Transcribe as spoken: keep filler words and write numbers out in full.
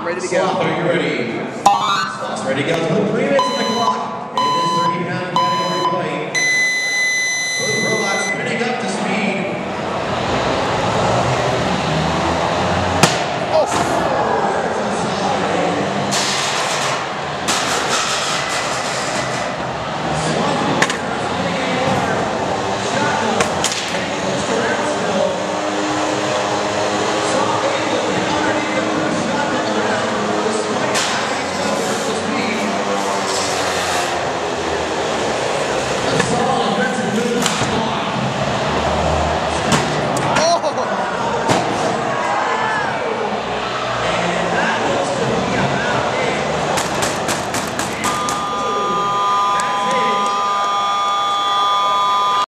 I'm ready to go. Sloth, are you ready? Sloth's ready to go.